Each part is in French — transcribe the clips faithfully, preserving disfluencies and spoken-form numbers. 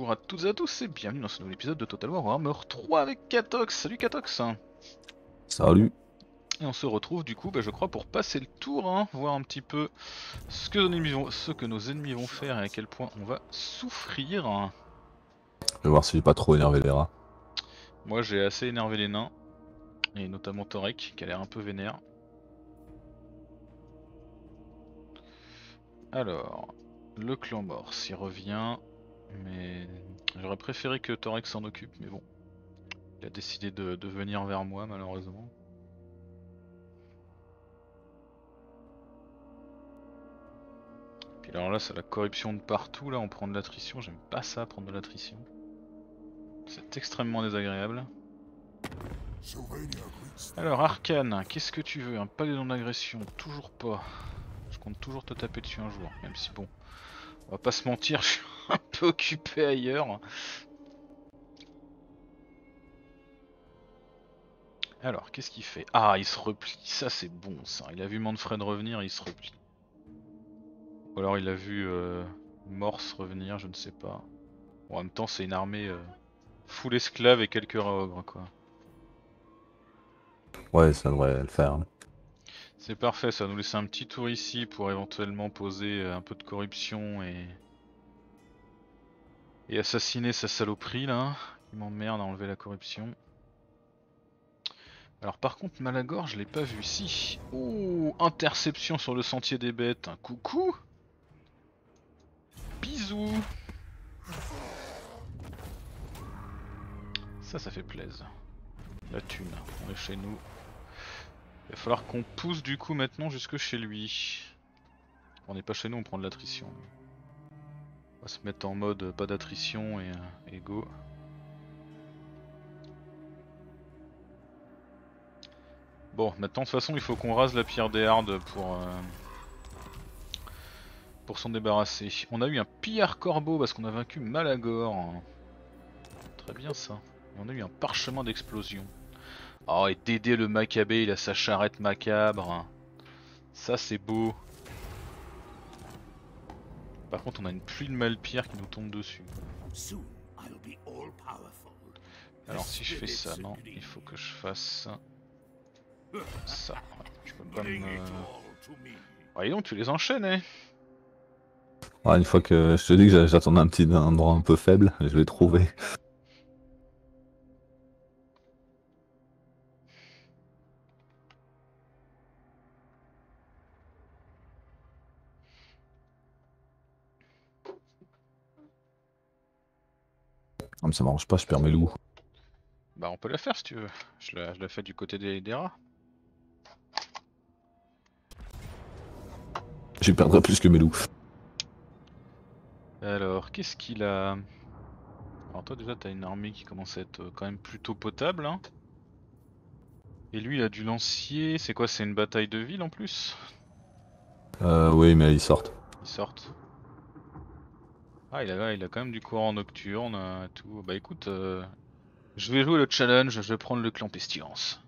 bonjour à toutes et à tous et bienvenue dans ce nouvel épisode de Total War Warhammer trois avec Katox. Salut Katox. Salut. Et on se retrouve du coup, bah, je crois, pour passer le tour, hein, voir un petit peu ce que, nos ennemis vont, ce que nos ennemis vont faire et à quel point on va souffrir. Je vais voir si j'ai pas trop énervé les rats. Moi j'ai assez énervé les nains, et notamment Torek qui a l'air un peu vénère. Alors, le clan mort s'y revient, mais j'aurais préféré que Torek s'en occupe, mais bon. Il a décidé de, de venir vers moi malheureusement. Puis alors là c'est la corruption de partout, là on prend de l'attrition, j'aime pas ça prendre de l'attrition. C'est extrêmement désagréable. Alors Arcane, qu'est-ce que tu veux? Un palais non-agression? Toujours pas. Je compte toujours te taper dessus un jour, même si bon, on va pas se mentir, je suis un peu occupé ailleurs. Alors qu'est-ce qu'il fait? Ah, il se replie, ça c'est bon ça, il a vu Manfred revenir, il se replie. Ou alors il a vu euh, Morse revenir, je ne sais pas. Bon, en même temps c'est une armée euh, full esclave et quelques rats ogres quoi. Ouais, ça devrait le faire. C'est parfait, ça va nous laisser un petit tour ici pour éventuellement poser un peu de corruption et... Et assassiner sa saloperie là, qui m'emmerde à enlever la corruption. Alors par contre Malagor je l'ai pas vu, si. Oh, interception sur le sentier des bêtes, coucou. Bisous. Ça ça fait plaisir. La thune, on est chez nous. Il va falloir qu'on pousse du coup maintenant jusque chez lui. On n'est pas chez nous, on prend de l'attrition. On va se mettre en mode pas d'attrition et, et go. Bon, maintenant de toute façon il faut qu'on rase la pierre des hardes pour, euh, pour s'en débarrasser. On a eu un pillard corbeau parce qu'on a vaincu Malagor. Très bien ça. Et on a eu un parchemin d'explosion. Oh, et Dédé le Maccabée, il a sa charrette macabre. Ça c'est beau. Par contre on a une pluie de malpire qui nous tombe dessus. Alors si je fais ça, non, il faut que je fasse ça. Ouais, je peux pas me... Ouais, donc tu les enchaînes, hein. Ouais, une fois que je te dis que j'attendais un petit endroit un peu faible, je l'ai trouvé. Ah, mais ça m'arrange pas, je perds mes loups. Bah on peut la faire si tu veux. Je la, je la fais du côté des, des rats. J'y perdrai plus que mes loups. Alors, qu'est-ce qu'il a? Alors toi déjà t'as une armée qui commence à être quand même plutôt potable, hein. Et lui il a du lancier, c'est quoi? C'est une bataille de ville en plus? Euh, oui, mais ils sortent. Ils sortent. Ah il a, il a quand même du courant nocturne euh, et tout. Bah écoute, euh, je vais jouer le challenge, je vais prendre le clan Pestilence.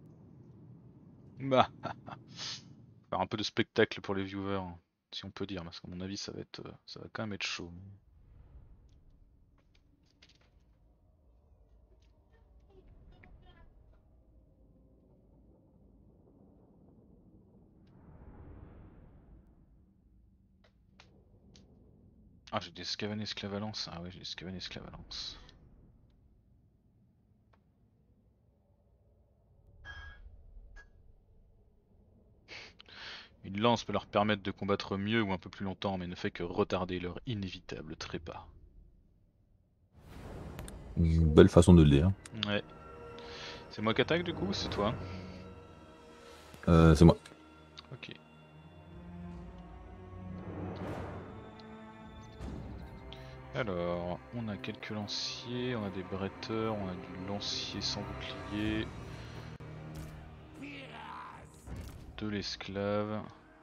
Bah, faire un peu de spectacle pour les viewers, hein, si on peut dire, parce qu'à mon avis ça va être, euh, ça va quand même être chaud. Ah j'ai des Scaven Esclavalance, ah ouais j'ai des Scaven Esclavalance. Une lance peut leur permettre de combattre mieux ou un peu plus longtemps, mais ne fait que retarder leur inévitable trépas. Une belle façon de le dire. Ouais. C'est moi qui attaque du coup ou c'est toi? Euh, c'est moi. Ok. Alors, on a quelques lanciers, on a des bretteurs, on a du lancier sans bouclier. De l'esclave.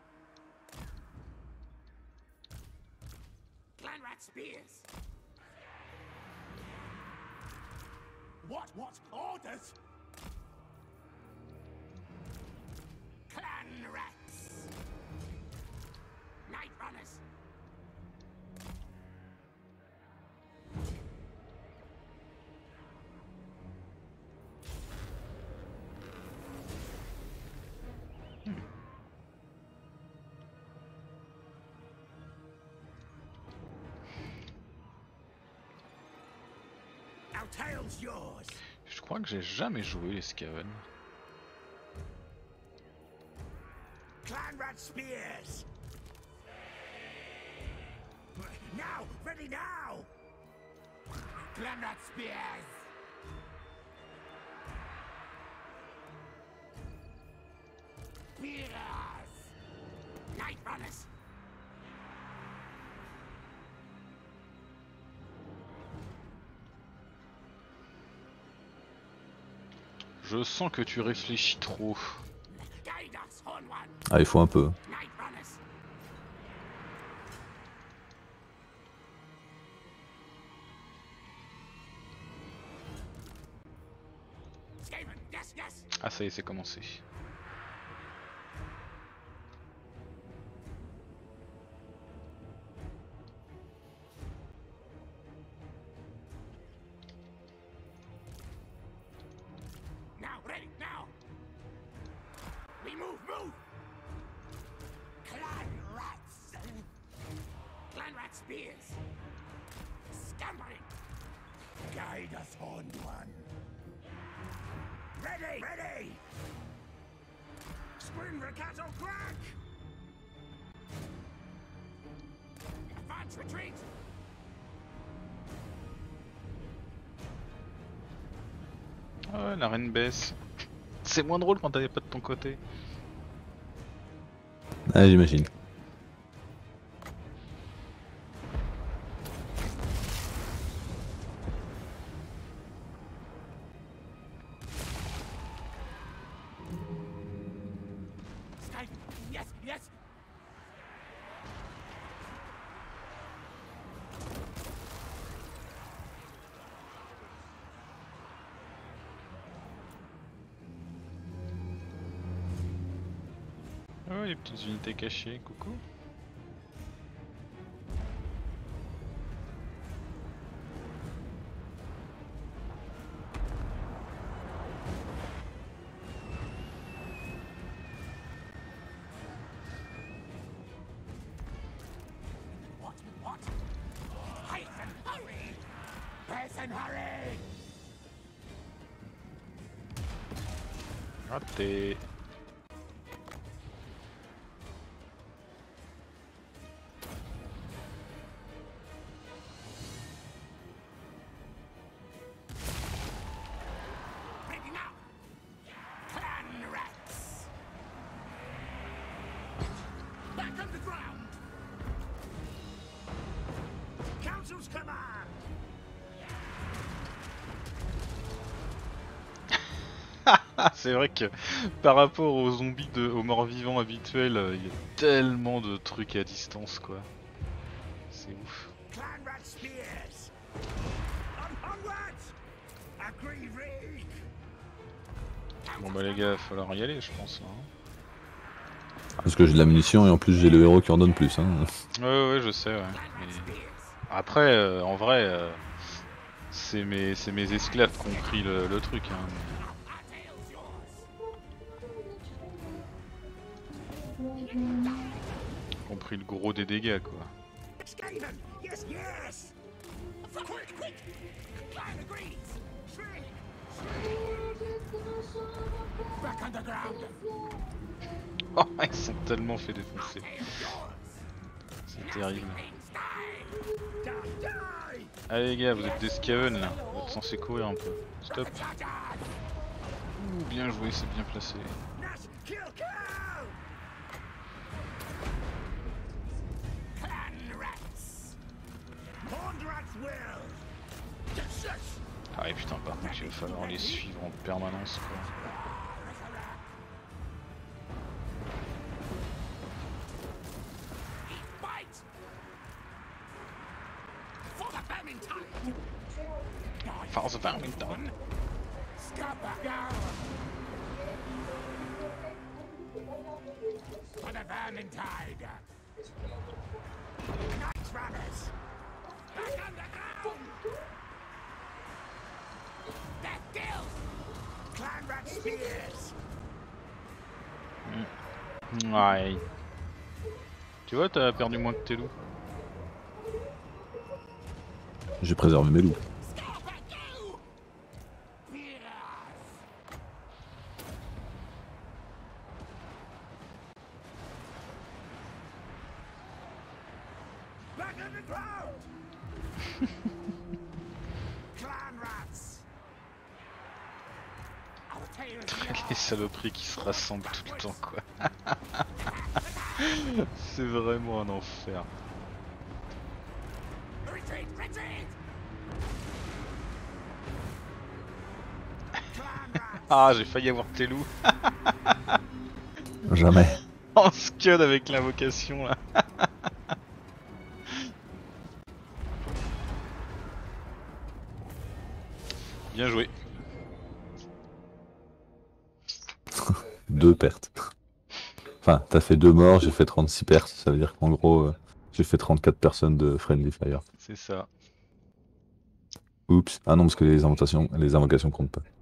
What? What orders? Clan rats. Night runners. tail's yours. Je crois que j'ai jamais joué les Skaven. Clanrat spears. Now, ready now. Clanrat spears. Spears. Night runners. Je sens que tu réfléchis trop. Guide us, Horn One. Ah, il faut un peu. Night runners. Skaven, yes, yes. Ah ça y est, c'est commencé. Now, ready, now. We move, move. Clan rats. Clan rat spears. Scampering. Guide us, Horn One. Ready, ready. Spring Ricato crack. Advance retreat. Ah ouais, la reine baisse. C'est moins drôle quand t'avais pas de ton côté. Ah, j'imagine. Skype. Yes, yes. Ah ouais, les petites unités cachées, coucou. What? What? Hasten, hurry! Hasten, hurry! Raté. Ready now! Clan rats! Back underground! Council's command! C'est vrai que par rapport aux zombies, de, aux morts vivants habituels, il y a tellement de trucs à distance quoi. C'est ouf. Clan rat spears! On, onwards! Agree, Reek! Bon bah les gars, il va falloir y aller je pense. Hein. Parce que j'ai de la munition et en plus j'ai le héros qui en donne plus. Hein. Ouais ouais je sais ouais. Mais... Après euh, en vrai euh, c'est mes, c'est mes esclaves qui ont pris le, le truc. Hein. Qui ont pris le gros des dégâts quoi. Skaven! Yes, yes! Quick, quick! Clan agrees! Three! Back underground! Oh ils sont tellement fait défoncer. C'est terrible. Die, die! Allez les gars, vous êtes des Skaven là, vous êtes censés courir un peu. Stop. Ouh, bien joué, c'est bien placé. Nash, kill, kill! Clan rats! Horned rats will! Yes, yes! Ah et putain par contre il va falloir les suivre en permanence quoi. Fight! For the Vermintide! For the Vermintide. Scupper! For the Vermintide! Night runners! Back underground! Death deals! Clan rat spears! Ouais. Tu vois, t'as perdu moins que tes loups. J'ai préservé mes loups. Scupper, go! Back underground! Clan rats! Our tails Les saloperies qui se rassemblent tout le temps quoi. C'est vraiment un enfer. retreat! Retreat! Clan rats! Ah, j'ai failli avoir tes loups Jamais. en scud avec l'invocation là. Bien joué. Deux pertes. Enfin, t'as fait deux morts, j'ai fait trente-six pertes. Ça veut dire qu'en gros, euh, j'ai fait trente-quatre personnes de Friendly Fire. C'est ça. Oups. Ah non, parce que les invocations, les invocations comptent pas.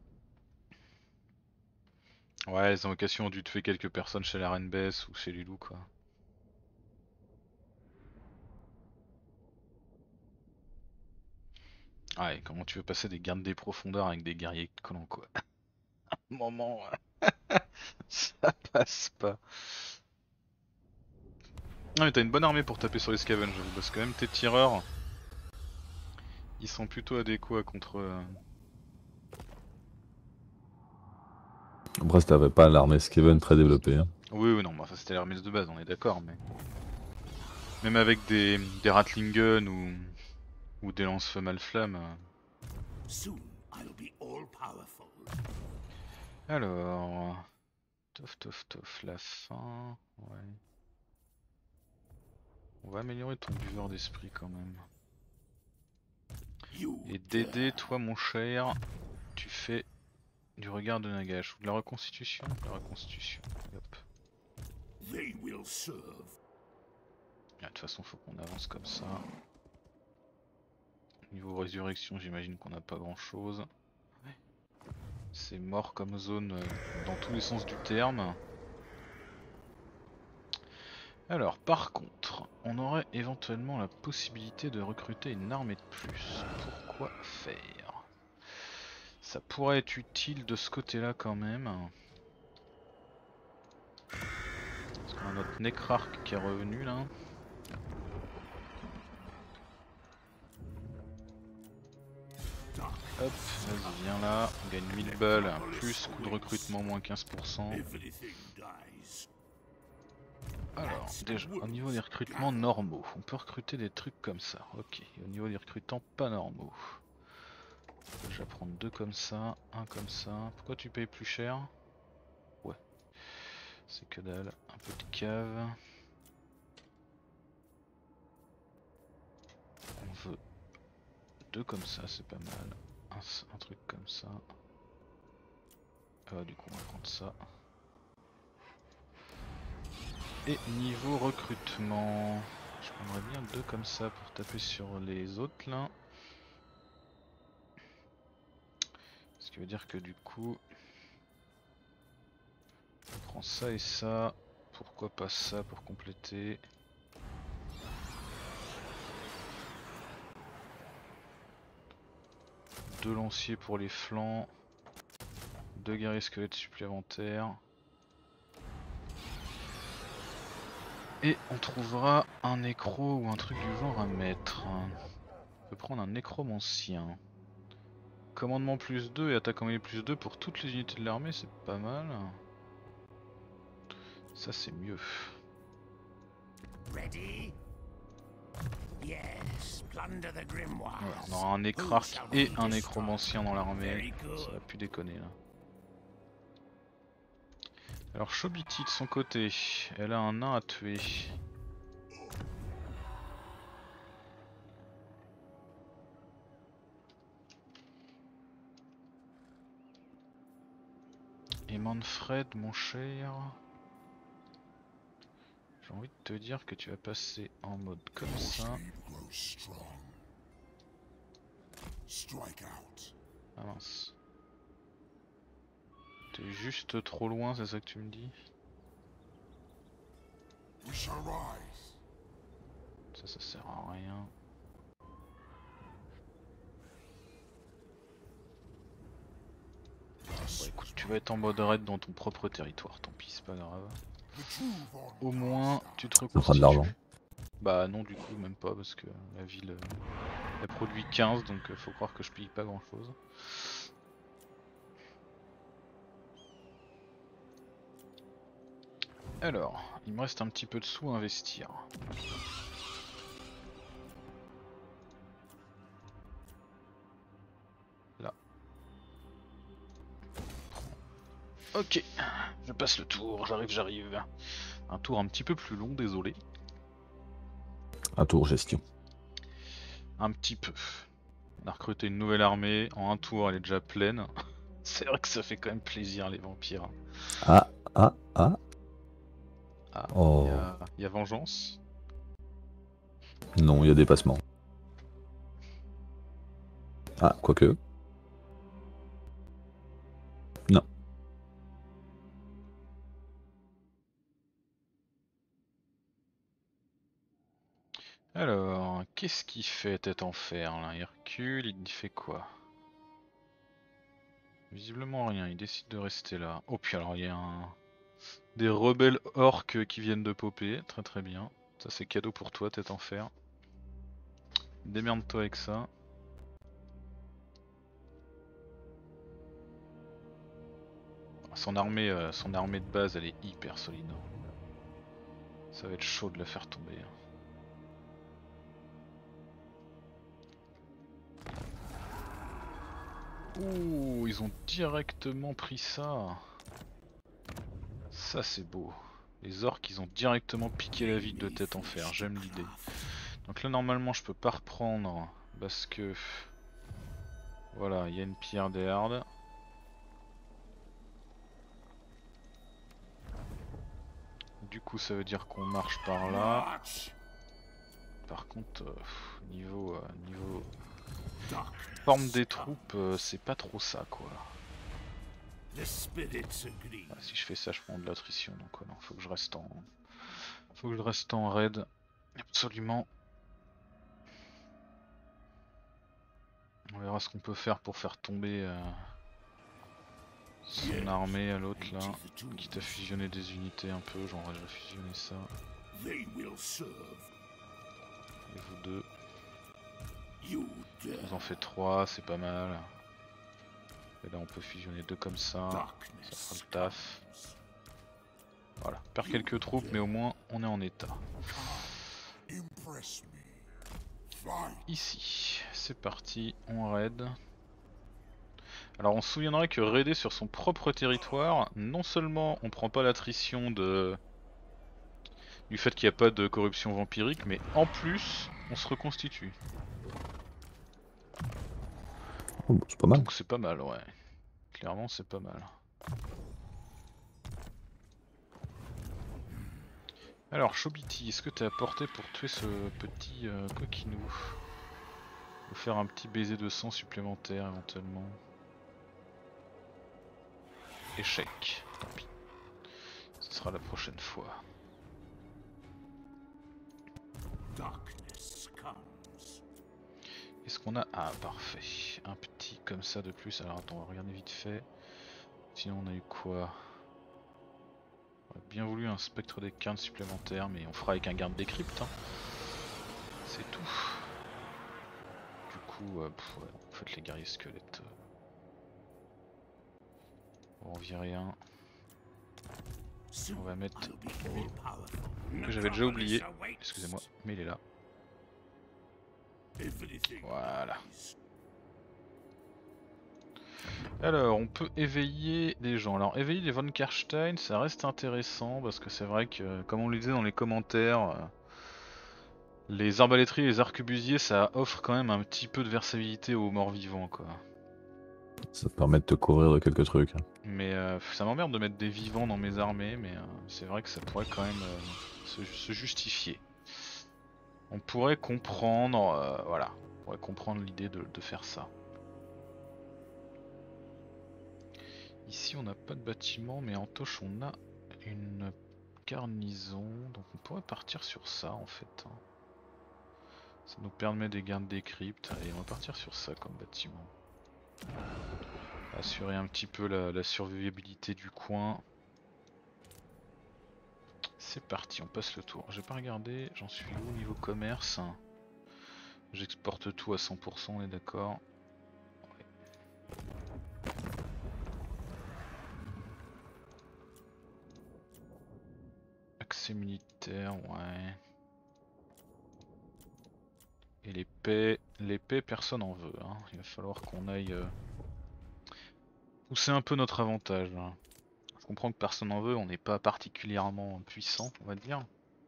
Ouais, les invocations ont dû tuer quelques personnes chez la Reine Bess ou chez les loups quoi. Ouais, comment tu veux passer des gardes des profondeurs avec des guerriers collants quoi. Moment, ça passe pas. Non mais t'as une bonne armée pour taper sur les scavengers, parce que même tes tireurs, ils sont plutôt adéquats contre... euh, Après, t'avais pas l'armée Skaven très développée. Hein. Oui oui non, bah, ça c'était l'armée de base, on est d'accord, mais... Même avec des, des Ratling Guns ou, ou des lance-feux mal-flammes... euh, Soon I'll be all powerful. Alors... Tof tof tof, la fin... Ouais... On va améliorer ton buveur d'esprit quand même. You Et Dédé, toi mon cher, tu fais du regard de Nagash ou de la reconstitution. De la reconstitution. Hop. they will serve. Ah, de toute façon, faut qu'on avance comme ça. Niveau résurrection, j'imagine qu'on n'a pas grand chose. C'est mort comme zone euh, dans tous les sens du terme. Alors, par contre, on aurait éventuellement la possibilité de recruter une armée de plus. Pourquoi faire? Ça pourrait être utile de ce côté-là quand même. Parce qu'on a notre Necrarque qui est revenu là. Hop, vas-y, viens là, on gagne mille balles, plus coût de recrutement moins quinze pour cent. Everything dies. Alors, déjà, au niveau des recrutements normaux, on peut recruter des trucs comme ça, ok. Et au niveau des recrutants pas normaux, on peut déjà prendre deux comme ça, un comme ça. Pourquoi tu payes plus cher? Ouais, c'est que dalle, un peu de cave. On veut deux comme ça, c'est pas mal. Un, un truc comme ça. Ah, du coup, on va prendre ça. Et niveau recrutement, je prendrais bien deux comme ça pour taper sur les autres là. Ce qui veut dire que du coup, on prend ça et ça. Pourquoi pas ça pour compléter? Deux lanciers pour les flancs. Deux guerriers squelettes supplémentaires. Et on trouvera un nécro ou un truc du genre à mettre. On peut prendre un nécromancien. Commandement plus deux et attaque en mêlée plus deux pour toutes les unités de l'armée, c'est pas mal. Ça c'est mieux. Ready? Yes, plunder the grimoire. Voilà, on aura un nécrarque et un nécromancien dans l'armée. Ça va plus déconner là. Alors Chobiti de son côté, elle a un nain à tuer. Et Manfred mon cher, j'ai envie de te dire que tu vas passer en mode comme ça. Ah mince. T'es juste trop loin, c'est ça que tu me dis? Ça, ça sert à rien. Bon écoute, tu vas être en mode raid dans ton propre territoire, tant pis, c'est pas grave. Au moins, tu te Ça fera de l'argent. reconstitues. Bah non du coup même pas parce que la ville euh, elle produit quinze donc euh, faut croire que je paye pas grand chose. Alors, il me reste un petit peu de sous à investir. Là. Ok, je passe le tour, j'arrive, j'arrive. Un tour un petit peu plus long, désolé. Un tour gestion. Un petit peu. On a recruté une nouvelle armée, en un tour elle est déjà pleine. C'est vrai que ça fait quand même plaisir les vampires. Ah, ah, ah. Ah, il Oh. y a, y a vengeance. Non, il y a dépassement. Ah, quoique. Non. Alors, qu'est-ce qu'il fait tête en fer là? Il recule, il fait quoi? Visiblement rien, il décide de rester là. Oh puis alors il y a un... des rebelles orques qui viennent de popper, très très bien. Ça c'est cadeau pour toi tête en fer. Démerde-toi avec ça. Son armée, euh, son armée de base elle est hyper solide. Ça va être chaud de la faire tomber. Ouh, ils ont directement pris ça. Ça c'est beau. Les orques ils ont directement piqué la ville de tête en fer, j'aime l'idée. Donc là normalement je peux pas reprendre parce que... Voilà, il y a une pierre des hardes. Du coup ça veut dire qu'on marche par là. Par contre, euh, niveau, euh, niveau forme des troupes, euh, c'est pas trop ça quoi. Ah, si je fais ça je prends de l'attrition donc ouais, non, faut que je reste en... Faut que je reste en raid. Absolument. On verra ce qu'on peut faire pour faire tomber euh, son armée à l'autre là. Quitte à fusionner des unités un peu, genre je vais fusionner ça. Et vous deux. Vous en faites trois, c'est pas mal. Et là on peut fusionner deux comme ça. Ça fera le taf. Voilà, on perd quelques troupes mais au moins on est en état. Ici, c'est parti, on raid. Alors on se souviendra que raider sur son propre territoire, non seulement on prend pas l'attrition de... du fait qu'il n'y a pas de corruption vampirique, mais en plus on se reconstitue. Oh, c'est pas mal. Donc c'est pas mal, ouais. Clairement c'est pas mal. Alors Chobiti, est-ce que t'es à portée pour tuer ce petit euh, coquinou? Ou faire un petit baiser de sang supplémentaire éventuellement? Échec, tant pis. Ce sera la prochaine fois. Est-ce qu'on a... Ah parfait, un petit comme ça de plus. Alors attends, on va regarder vite fait. Sinon on a eu quoi? On aurait bien voulu un spectre des quintes supplémentaire, mais on fera avec un garde des cryptes. Hein. C'est tout. Du coup, euh, pff, ouais, en fait les guerriers squelettes... Euh... On virer un. On va mettre lui, que j'avais déjà oublié, excusez-moi, mais il est là. Voilà. Alors, on peut éveiller des gens. Alors, éveiller les Von Karstein, ça reste intéressant parce que c'est vrai que, comme on le disait dans les commentaires, les arbalétriers et les arquebusiers, ça offre quand même un petit peu de versabilité aux morts vivants, quoi. Ça te permet de te couvrir de quelques trucs. Mais euh, ça m'emmerde de mettre des vivants dans mes armées, mais euh, c'est vrai que ça pourrait quand même euh, se, se justifier. On pourrait comprendre, euh, voilà, on pourrait comprendre l'idée de, de faire ça. Ici on n'a pas de bâtiment, mais en Toche on a une garnison, donc on pourrait partir sur ça en fait. Ça nous permet des gardes des cryptes, et on va partir sur ça comme bâtiment. Assurer un petit peu la, la survivabilité du coin. C'est parti, on passe le tour. J'ai pas regardé, j'en suis où au niveau commerce? J'exporte tout à cent pour cent, on est d'accord. Accès militaire, ouais. Et l'épée, l'épée personne en veut. Hein. Il va falloir qu'on aille euh, pousser un peu notre avantage. Hein. Je comprends que personne en veut, on n'est pas particulièrement puissant, on va dire.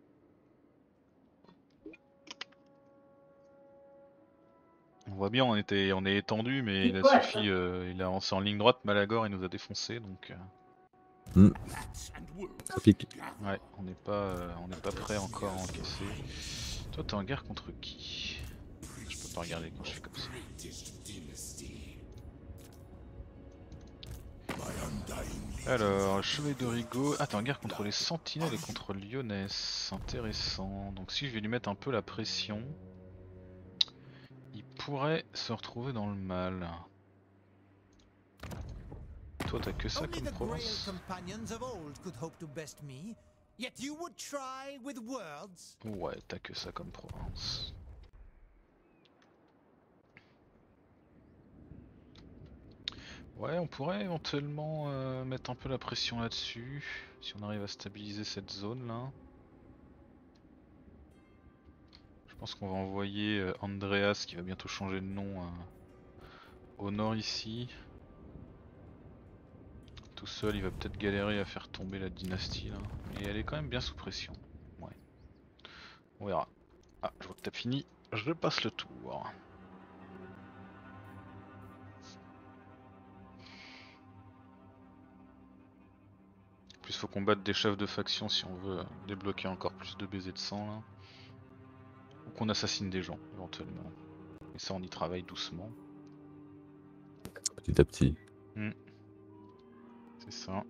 On voit bien, on était, on est étendu, mais il a suffi, euh, il a avancé en ligne droite, Malagor il nous a défoncé, donc. Euh... Mm. Ça pique. Ouais, on n'est pas, euh, on n'est pas prêt encore à encaisser. Toi, t'es en guerre contre qui? Je peux pas regarder quand je fais comme ça. Alors, Chevalier de Rigaud. Ah, t'es en guerre contre les Sentinelles et contre Lyonès. Intéressant. Donc, si je vais lui mettre un peu la pression, il pourrait se retrouver dans le mal. Toi, t'as que ça comme province? Ouais, t'as que ça comme province. Ouais, on pourrait éventuellement euh, mettre un peu la pression là-dessus, si on arrive à stabiliser cette zone là. Je pense qu'on va envoyer euh, Andreas, qui va bientôt changer de nom, euh, au nord ici. Tout seul, il va peut-être galérer à faire tomber la dynastie là, mais elle est quand même bien sous pression. Ouais. On verra. Ah, je vois que t'as fini, je passe le tour. En plus, faut qu'on batte des chefs de faction si on veut débloquer encore plus de baisers de sang là. Ou qu'on assassine des gens éventuellement. Et ça, on y travaille doucement. Petit à petit. Mmh. C'est ça.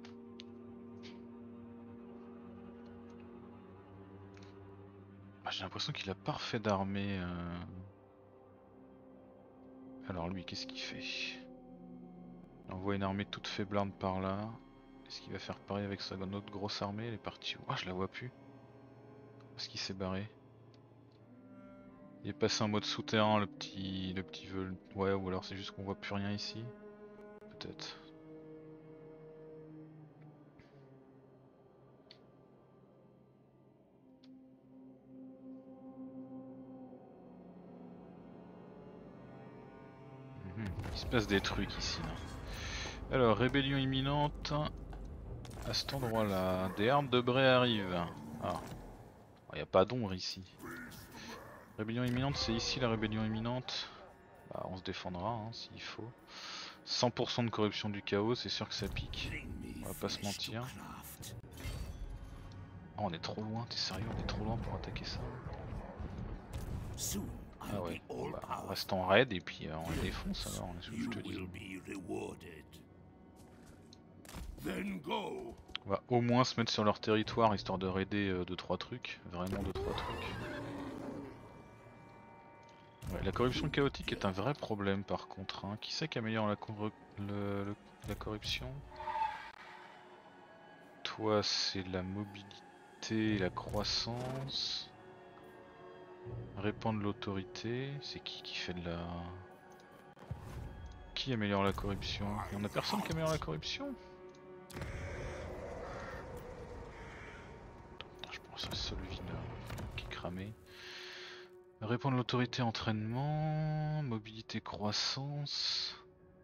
Ah, j'ai l'impression qu'il a parfait d'armée. Euh... Alors lui, qu'est-ce qu'il fait? Il envoie une armée toute faiblarde par là. Est-ce qu'il va faire pareil avec sa autre grosse armée? Elle est partie où? Ah, je la vois plus. Est-ce qu'il s'est barré? Il est passé en mode souterrain, le petit, le petit veule. Ouais, ou alors c'est juste qu'on voit plus rien ici. Peut-être. Mmh. Il se passe des trucs ici là. Alors, rébellion imminente. À cet endroit là, des armes de Bray arrivent. Ah, il n'y a pas d'ombre ici. Rébellion imminente, c'est ici la rébellion imminente. Bah, on se défendra hein, s'il faut. cent pour cent de corruption du chaos, c'est sûr que ça pique. On va pas se mentir. Oh, on est trop loin, t'es sérieux, on est trop loin pour attaquer ça. Ah ouais, bon, bah, on reste en raid et puis euh, on les défonce alors, je te dis. On va au moins se mettre sur leur territoire histoire de raider euh, deux trois trucs, vraiment deux trois trucs. Ouais, la corruption chaotique est un vrai problème par contre. Hein. Qui c'est qui améliore la, cor le, le, la corruption? Toi c'est la mobilité et la croissance. Répandre l'autorité. C'est qui qui fait de la... Qui améliore la corruption? Il y en a personne qui améliore la corruption? Je pense à Solvina qui est cramé. Répondre l'autorité, entraînement, mobilité, croissance.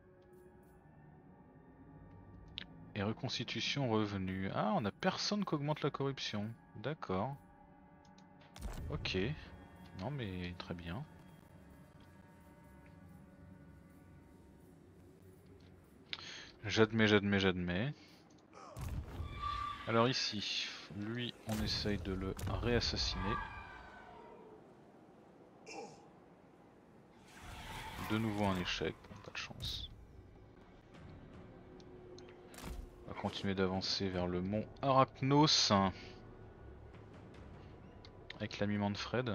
Et reconstitution, revenu. Ah, on a personne qui augmente la corruption. D'accord. Ok. Non mais très bien. J'admets, j'admets, j'admets. Alors ici, lui, on essaye de le réassassiner. De nouveau un échec, bon, pas de chance. On va continuer d'avancer vers le mont Arachnos. Avec l'ami Manfred.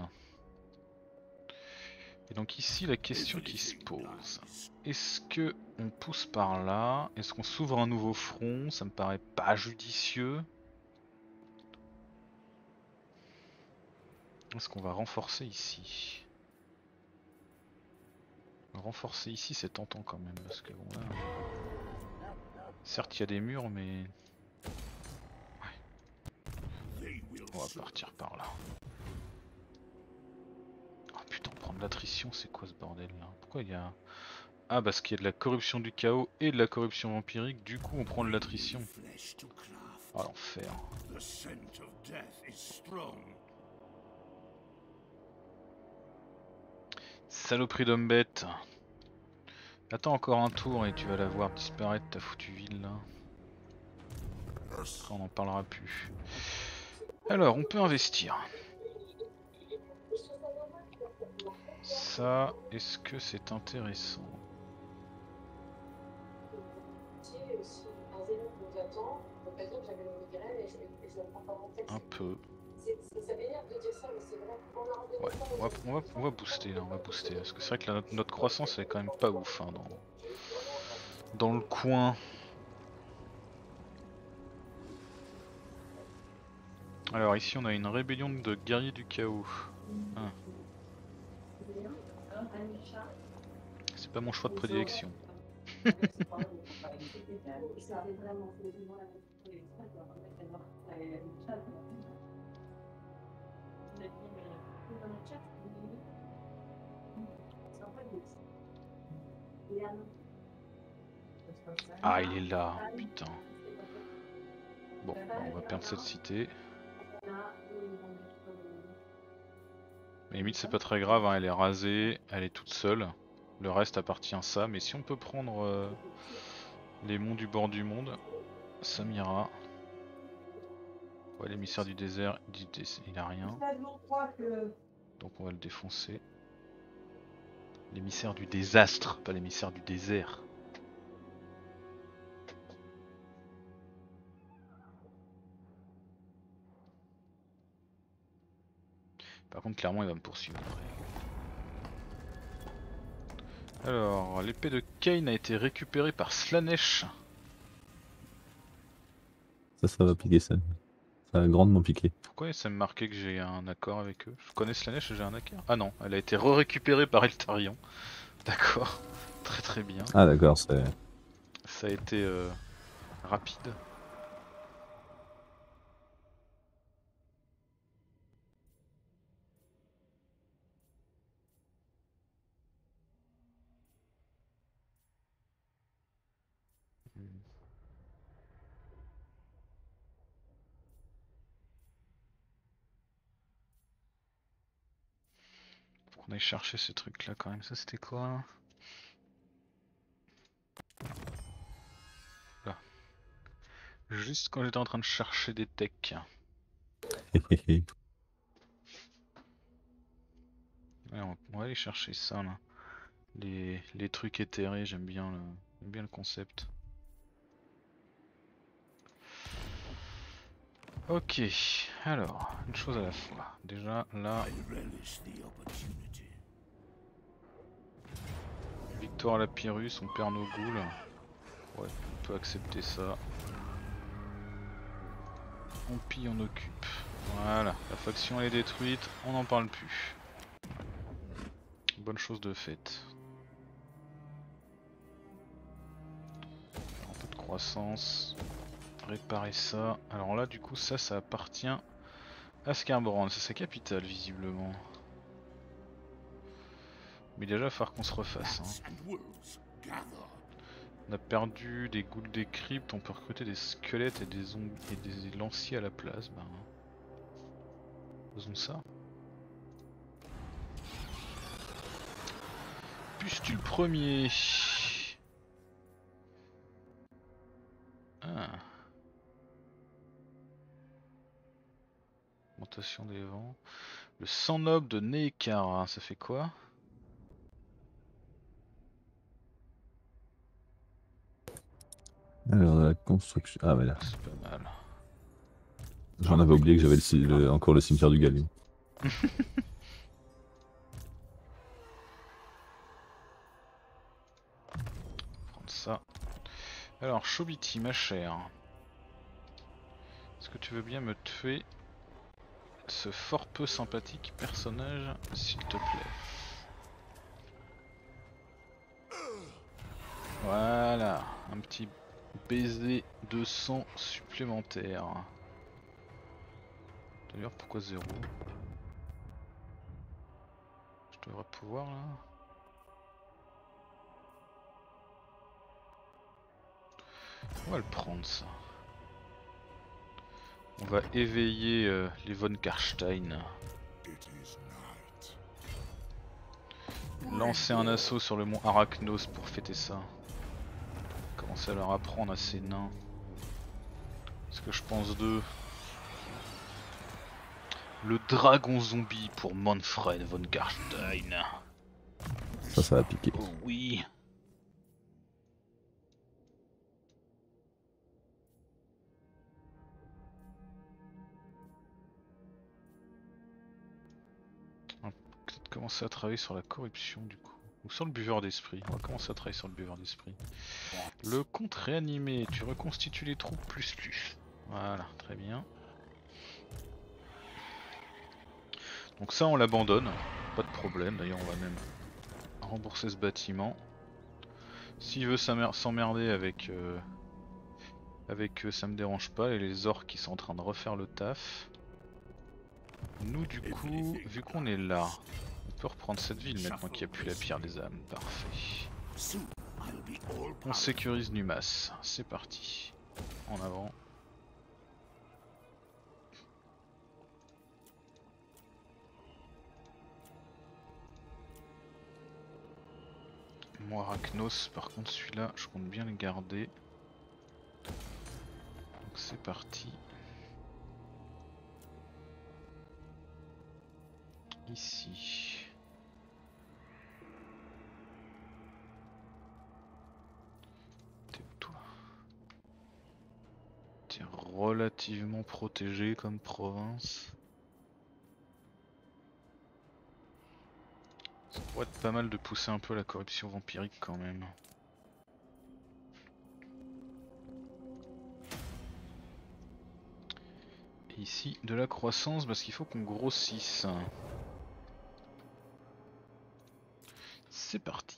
Et donc ici la question qui se pose. Est-ce que on pousse par là? Est-ce qu'on s'ouvre un nouveau front? Ça me paraît pas judicieux. Est-ce qu'on va renforcer ici? Renforcer ici c'est tentant quand même parce que bon là... Certes il y a des murs mais... Ouais. On va partir par là. Oh putain, prendre l'attrition c'est quoi ce bordel là? Pourquoi il y a... Ah parce qu'il y a de la corruption du chaos et de la corruption vampirique, du coup on prend de l'attrition. Oh l'enfer. Saloperie d'homme bête. Attends encore un tour et tu vas la voir disparaître ta foutue ville là. Après, on n'en parlera plus. Alors on peut investir. Ça, est-ce que c'est intéressant? Un peu. Ouais, on va, on va, on va booster là, on va booster. Parce que c'est vrai que la, notre croissance elle est quand même pas ouf hein, dans, dans le coin. Alors ici on a une rébellion de guerriers du chaos. Ah. C'est pas mon choix de prédilection. Ah il est là, putain. Bon, bah, on va perdre cette cité. Mais limite c'est pas très grave, hein, elle est rasée, elle est toute seule. Le reste appartient à ça, mais si on peut prendre euh, les monts du bord du monde, ça m'ira. Ouais, l'émissaire du désert, il a rien. Donc on va le défoncer. L'émissaire du désastre, pas l'émissaire du désert. Par contre clairement il va me poursuivre après. Alors, l'épée de Kain a été récupérée par Slaanesh. Ça, ça va piquer ça. Ça va grandement piquer. Pourquoi ça me marquait que j'ai un accord avec eux? Je connais Slaanesh et j'ai un accord. Ah non, elle a été re-récupérée par Eltarion. D'accord, très très bien. Ah d'accord, c'est... Ça a été euh, rapide. Faut qu'on aille chercher ce truc là quand même. Ça c'était quoi là? Juste quand j'étais en train de chercher des techs. Ouais, on, on va aller chercher ça là. Les, les trucs éthérés, j'aime bien, le, j'aime bien le concept. Ok, alors, une chose à la fois. Déjà là, victoire à la Pyrrhus, on perd nos ghouls. Ouais, on peut accepter ça. On pille, on occupe. Voilà, la faction elle est détruite, on n'en parle plus. Bonne chose de faite. Un peu de croissance. Réparer ça. Alors là du coup ça, ça appartient à Scarbrand, c'est sa capitale visiblement. Mais déjà il va falloir qu'on se refasse. Hein. On a perdu des ghouls des cryptes, on peut recruter des squelettes et des, et des lanciers à la place. Ben, faisons ça. Pustule premier. Ah. Augmentation des vents. Le sang noble de Neekar, ça fait quoi? Alors la construction... Ah voilà. C'est pas mal. J'en avais oublié que j'avais le, le, encore le cimetière du Galion. Prendre ça. Alors Chobiti ma chère. Est-ce que tu veux bien me tuer ce fort peu sympathique personnage, s'il te plaît. Voilà, un petit baiser de sang supplémentaire. D'ailleurs, pourquoi zéro? Je devrais pouvoir là. On va le prendre ça. On va éveiller euh, les von Karstein. Lancer un assaut sur le mont Arachnos pour fêter ça. Commencer à leur apprendre à ces nains ce que je pense d'eux. Le dragon zombie pour Manfred von Karstein. Ça, ça va piquer. Oh oui. On va peut-être commencer à travailler sur la corruption du coup. Ou sur le buveur d'esprit. On va commencer à travailler sur le buveur d'esprit. Le compte réanimé. Tu reconstitues les troupes plus plus. Voilà, très bien. Donc ça on l'abandonne, pas de problème, d'ailleurs on va même rembourser ce bâtiment. S'il veut s'emmerder avec euh, avec eux, ça me dérange pas, et les orques qui sont en train de refaire le taf. Nous du coup, vu qu'on est là, on peut reprendre cette ville maintenant qu'il n'y a plus la pierre des âmes, parfait. On sécurise Numas, c'est parti, en avant. Moi Arachnos, par contre celui-là je compte bien le garder. Donc c'est parti. Ici. T'es où toi? T'es relativement protégé comme province. Ça pourrait être pas mal de pousser un peu la corruption vampirique quand même. Et ici de la croissance parce qu'il faut qu'on grossisse. C'est parti.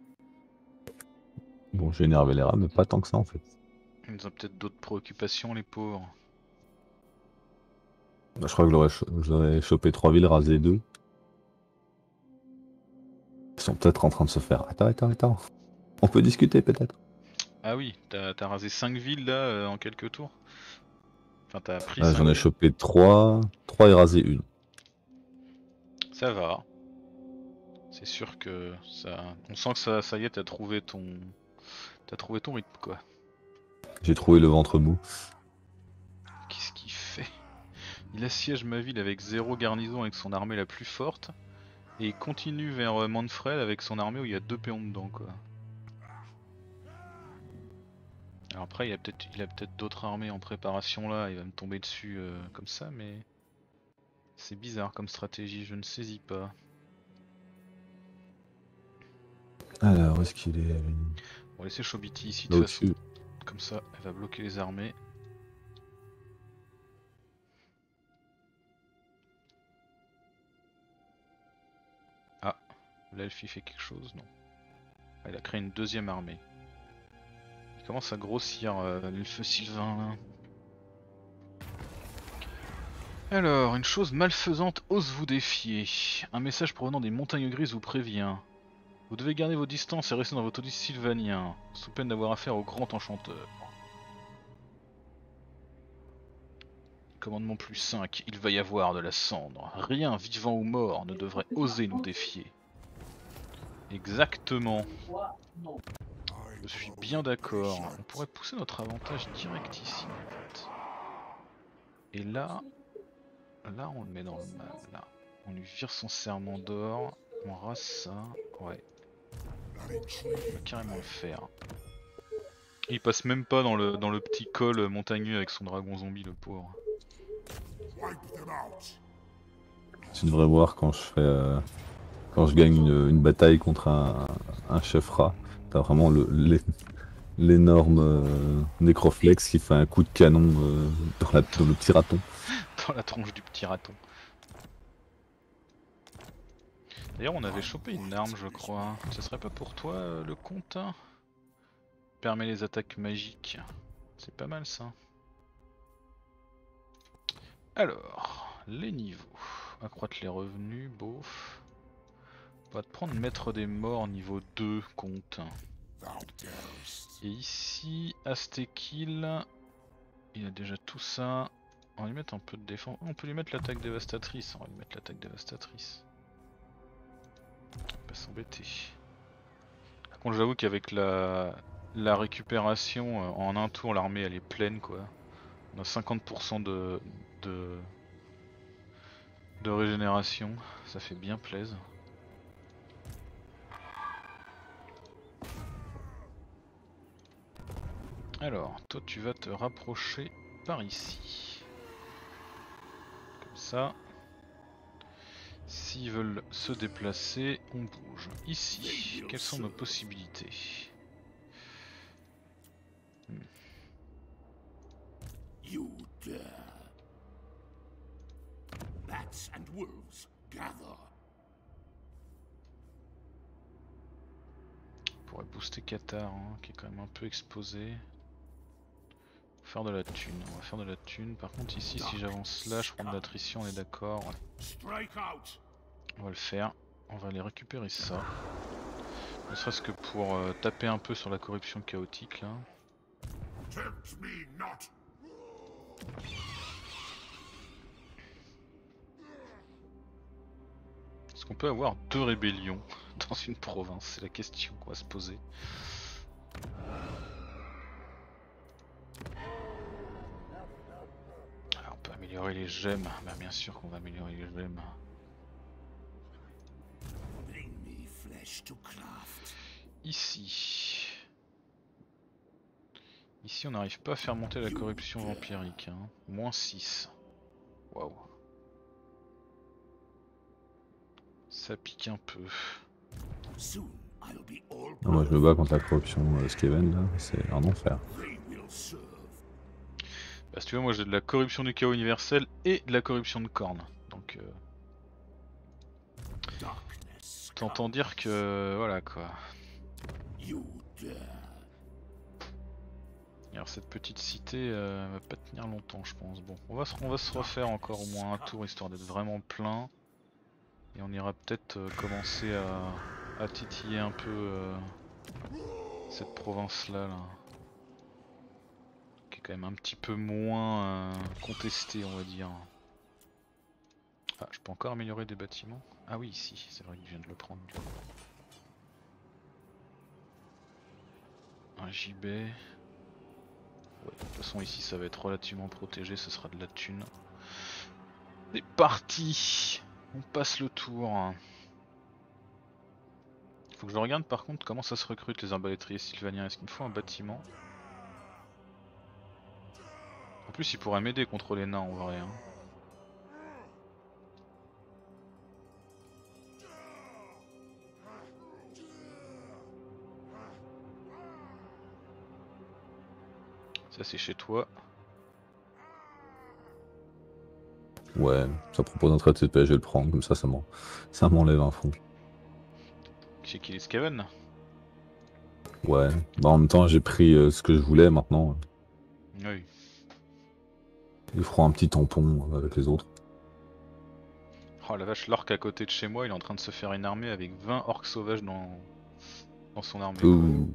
Bon, j'ai énervé les rats, mais pas tant que ça en fait. Ils ont peut-être d'autres préoccupations les pauvres. Bah, je crois que j'aurais cho chopé trois villes, rasé deux. Ils sont peut-être en train de se faire. Attends, attends, attends. On peut discuter peut-être. Ah oui, t'as rasé cinq villes là euh, en quelques tours. Enfin t'as pris Ah, cinq j'en ai villes. chopé trois, trois et rasé une. Ça va. C'est sûr que ça. On sent que ça, ça y est, t'as trouvé ton. T'as trouvé ton rythme quoi. J'ai trouvé le ventre mou. Qu'est-ce qu'il fait? Il assiège ma ville avec zéro garnison avec son armée la plus forte. Et il continue vers Manfred avec son armée où il y a deux péons dedans quoi. Alors après il a peut-être il a peut-être d'autres armées en préparation là, il va me tomber dessus euh, comme ça mais c'est bizarre comme stratégie, je ne saisis pas. Alors, où est-ce qu'il est, lui? On va laisser Chobiti ici de toute façon. Au-dessus. Comme ça elle va bloquer les armées. Ah, l'elfe il fait quelque chose, non? Ah, il a créé une deuxième armée. Il commence à grossir euh, l'elfe Sylvain là. Alors, une chose malfaisante ose vous défier. Un message provenant des montagnes grises vous prévient. Vous devez garder vos distances et rester dans votre taudis sylvanien, sous peine d'avoir affaire au grand enchanteur. Commandement plus cinq, il va y avoir de la cendre. Rien, vivant ou mort, ne devrait oser nous défier. Exactement. Je suis bien d'accord. On pourrait pousser notre avantage direct ici en fait. Et là, là on le met dans le mal. Là, on lui vire son serment d'or. On rase ça. Ouais. On va carrément le faire. Il passe même pas dans le dans le petit col montagneux avec son dragon zombie, le pauvre. Tu devrais voir quand je fais, euh, quand je gagne une, une bataille contre un, un chef rat. T'as vraiment le, les, l'énorme euh, Necroflex qui fait un coup de canon euh, dans, la, dans le petit raton. Dans la tronche du petit raton. D'ailleurs on avait chopé une arme je crois. Ce serait pas pour toi euh, le compte? Permet les attaques magiques. C'est pas mal ça. Alors, les niveaux. Accroître les revenus, beauf. On va te prendre maître des morts niveau deux compte. Et ici, Aztekil, il a déjà tout ça. On va lui mettre un peu de défense. On peut lui mettre l'attaque dévastatrice. On va lui mettre l'attaque dévastatrice. On va pas s'embêter. Par contre, j'avoue qu'avec la... la récupération, euh, en un tour, l'armée elle est pleine quoi. On a cinquante pour cent de... de... de régénération. Ça fait bien plaisir. Alors, toi tu vas te rapprocher par ici. Comme ça. S'ils veulent se déplacer, on bouge. Ici, quelles sont nos possibilités? hmm. You dare. Bats and wolves, gather. On pourrait booster Qatar, hein, qui est quand même un peu exposé. Faire de la thune, on va faire de la thune. Par contre ici, si j'avance là, je prends de l'attrition, on est d'accord. Ouais. On va le faire. On va aller récupérer ça. Ne serait-ce que pour euh, taper un peu sur la corruption chaotique là. Tempt me not. Est-ce qu'on peut avoir deux rébellions dans une province? C'est la question qu'on va se poser. Alors, on peut améliorer les gemmes. Bah, bien sûr qu'on va améliorer les gemmes. Bring me flesh to craft. Ici. Ici on n'arrive pas à faire monter la corruption vampirique. Hein. moins six. Waouh. Ça pique un peu. Soon I'll be all Moi je me bats contre la corruption euh, Skaven là, c'est un enfer. they will serve. Bah, si tu vois, moi j'ai de la corruption du chaos universel et de la corruption de corne. Donc euh, Darkness. t'entends dire que voilà quoi. You dare. Alors cette petite cité euh, va pas tenir longtemps je pense. Bon, on va se, on va se refaire encore au moins un tour histoire d'être vraiment plein. Et on ira peut-être euh, commencer à, à titiller un peu euh, cette province là, là. Qui est quand même un petit peu moins euh, contestée on va dire. Ah, je peux encore améliorer des bâtiments? Ah oui, ici, c'est vrai que je viens de le prendre du coup. Un J B. Ouais, de toute façon ici ça va être relativement protégé, ce sera de la thune. C'est parti. On passe le tour. Faut que je regarde par contre comment ça se recrute les arbalétriers sylvaniens. Est-ce qu'il me faut un bâtiment? En plus il pourrait m'aider contre les nains en vrai. Hein. Ça c'est chez toi. Ouais, ça propose un trait de C P, je vais le prendre, comme ça ça m'en- ça m'enlève un fond. Chez qui les Skaven? Ouais, bah, en même temps j'ai pris euh, ce que je voulais maintenant. Oui. Ils feront un petit tampon euh, avec les autres. Oh la vache, l'orc à côté de chez moi il est en train de se faire une armée avec vingt orques sauvages dans, dans son armée. Quoi. Ouh,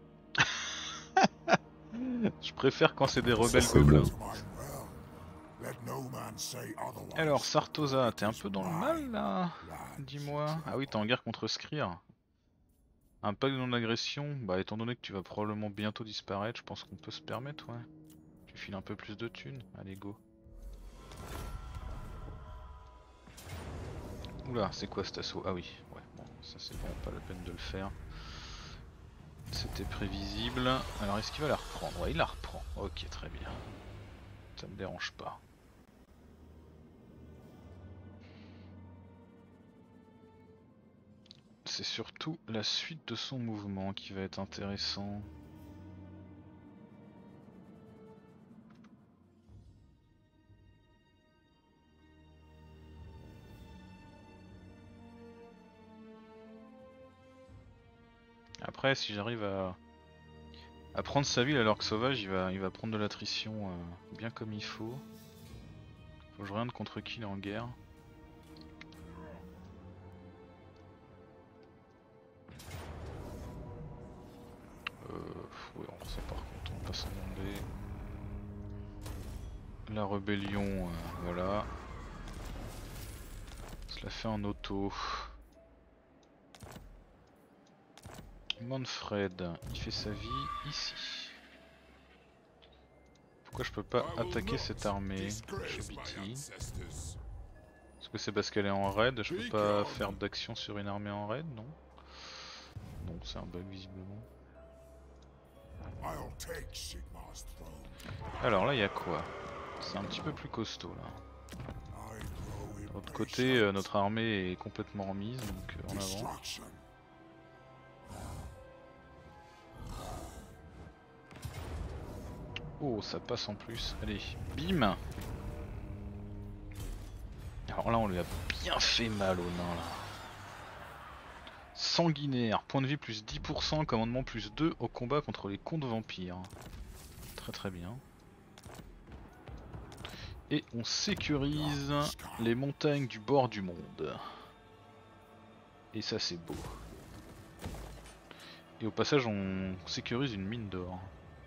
Je préfère quand c'est des ça rebelles c'est gobelins. bon. Let no man say otherwise. Alors Sartosa, t'es un peu dans le mal là? Dis-moi. Ah oui, t'es en guerre contre Skryr. Un pacte de non-agression, bah étant donné que tu vas probablement bientôt disparaître, je pense qu'on peut se permettre, ouais. Tu files un peu plus de thunes, allez go. Oula, c'est quoi cet assaut? Ah oui, ouais, bon, ça c'est vraiment pas la peine de le faire. C'était prévisible. Alors est-ce qu'il va la reprendre? Ouais, il la reprend. Ok, très bien. Ça me dérange pas. C'est surtout la suite de son mouvement qui va être intéressant. après si j'arrive à... à prendre sa ville alors que sauvage il va, il va prendre de l'attrition euh, bien comme il faut. Faut que je regarde contre qui il est en guerre. Euh, ouais, alors ça par contre on va pas s'en demander. La rébellion, euh, voilà. On se la fait en auto. Manfred, il fait sa vie ici. Pourquoi je peux pas attaquer cette armée Chobiti? Est-ce que c'est parce qu'elle est en raid? Je peux pas faire d'action sur une armée en raid? Non. Non, c'est un bug visiblement. Alors là il y a quoi? C'est un petit peu plus costaud là. De l'autre côté euh, notre armée est complètement remise donc euh, en avant. Oh ça passe en plus, allez bim. Alors là on lui a bien fait mal au nain là. Sanguinaire, point de vie plus dix pour cent, commandement plus deux au combat contre les contes vampires. Très très bien. Et on sécurise les montagnes du bord du monde. Et ça c'est beau. Et au passage on sécurise une mine d'or.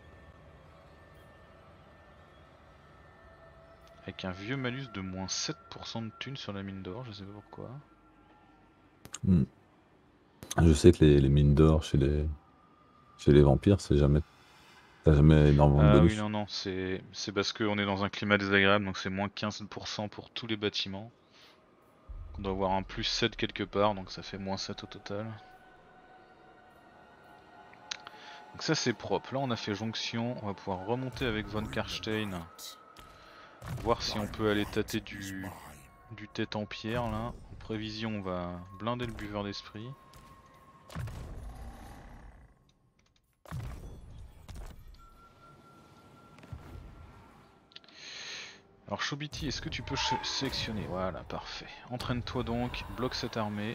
Avec un vieux malus de moins sept pour cent de thunes sur la mine d'or, je sais pas pourquoi. Hmm. Je sais que les, les mines d'or chez les, chez les vampires, c'est jamais, t'as jamais énormément de Ah oui bonus. non non, c'est parce qu'on est dans un climat désagréable, donc c'est moins quinze pour cent pour tous les bâtiments. On doit avoir un plus sept quelque part, donc ça fait moins sept au total. Donc ça c'est propre, là on a fait jonction, on va pouvoir remonter avec Von Karstein. Voir si on peut aller tâter du, du tête en pierre là. En prévision on va blinder le buveur d'esprit. Alors Chobiti, est-ce que tu peux sélectionner? Voilà, parfait. Entraîne-toi donc, bloque cette armée.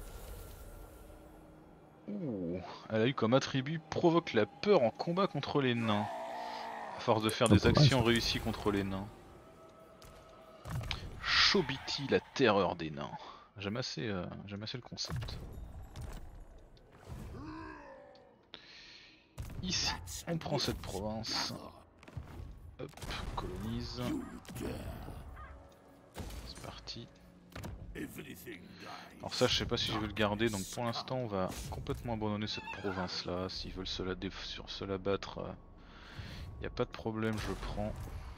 Ouh, elle a eu comme attribut provoque la peur en combat contre les nains. À force de faire Oh, des pas mal, actions ça. réussies contre les nains. Chobiti, la terreur des nains. J'aime assez, euh, j'aime assez le concept. Ici, on prend cette province. Hop, colonise. C'est parti. Alors ça je sais pas si je vais le garder, donc pour l'instant on va complètement abandonner cette province là. S'ils veulent se la, sur se la battre, il euh, n'y a pas de problème, je le prends.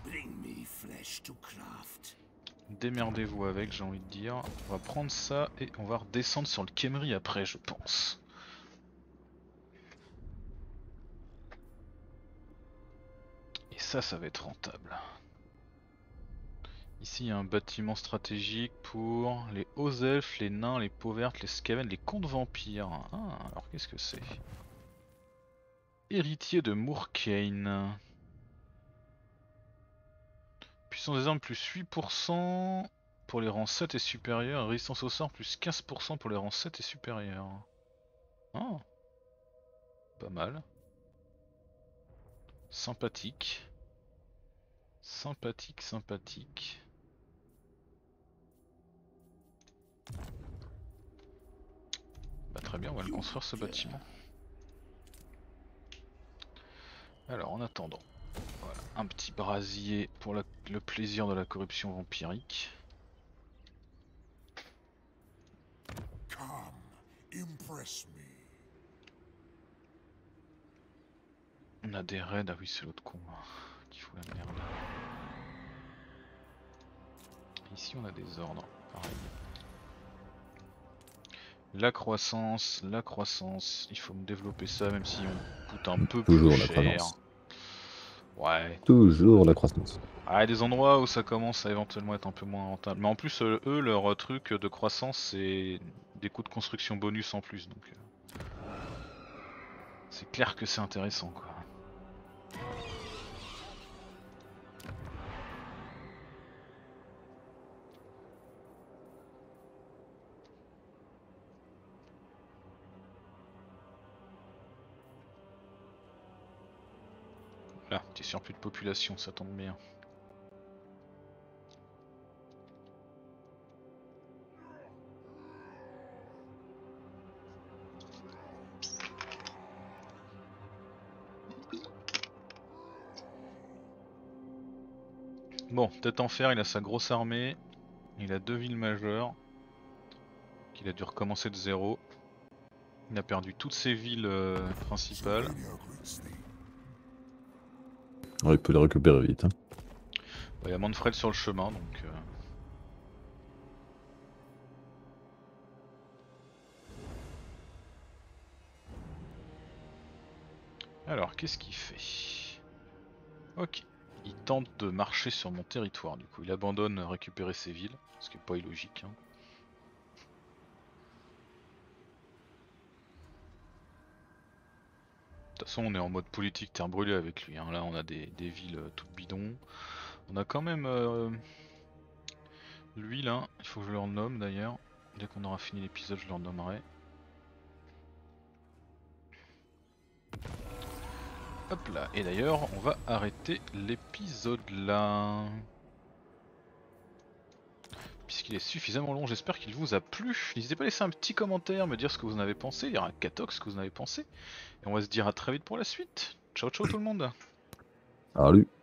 Démerdez-vous avec, j'ai envie de dire. On va prendre ça et on va redescendre sur le Khemri après je pense. Et ça, ça va être rentable. Ici il y a un bâtiment stratégique pour les hauts elfes, les nains, les peaux vertes, les scaven, les contes vampires. Ah, alors qu'est-ce que c'est? Héritier de Moorkane. Puissance des armes plus huit pour cent pour les rangs sept et supérieurs. Résistance au sort plus quinze pour cent pour les rangs sept et supérieurs. Ah, pas mal. Sympathique. Sympathique, sympathique. Bah très bien, on va le construire ce bâtiment. Alors en attendant, voilà, un petit brasier pour la, le plaisir de la corruption vampirique. On a des raids, ah oui c'est l'autre con qui fout la merde. Ici on a des ordres, pareil. La croissance, la croissance, il faut me développer ça même si on coûte un peu Toujours plus la cher. croissance. Ouais. Toujours la croissance. Ah, des endroits où ça commence à éventuellement être un peu moins rentable. Mais en plus, euh, eux, leur truc de croissance, c'est des coûts de construction bonus en plus. Donc, euh, c'est clair que c'est intéressant, quoi. Là, t'es surplus de population, ça tombe bien. Bon, tête en fer, il a sa grosse armée. Il a deux villes majeures. Qu'il a dû recommencer de zéro. Il a perdu toutes ses villes euh, principales. Sylvania greets thee. Ouais, il peut les récupérer vite. Hein. Il y a Manfred sur le chemin donc. Euh... Alors, qu'est-ce qu'il fait? Ok. Il tente de marcher sur mon territoire, du coup il abandonne récupérer ses villes, ce qui est pas illogique. Hein. De toute façon on est en mode politique terre brûlée avec lui, hein. Là on a des, des villes euh, toutes bidons. On a quand même euh, lui là, il faut que je le renomme d'ailleurs. Dès qu'on aura fini l'épisode je le renommerai. Hop là, et d'ailleurs on va arrêter l'épisode là. Puisqu'il est suffisamment long, j'espère qu'il vous a plu. N'hésitez pas à laisser un petit commentaire, me dire ce que vous en avez pensé, dire à Catox ce que vous en avez pensé. Et on va se dire à très vite pour la suite. Ciao ciao tout le monde. Salut.